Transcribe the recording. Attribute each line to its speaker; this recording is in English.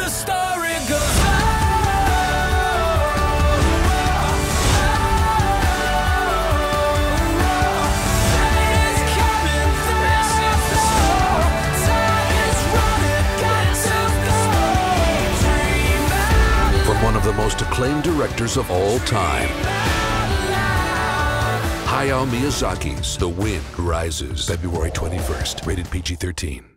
Speaker 1: the story goes
Speaker 2: one of the most acclaimed directors of all time, Hayao Miyazaki's The Wind Rises, February 21st, rated PG-13.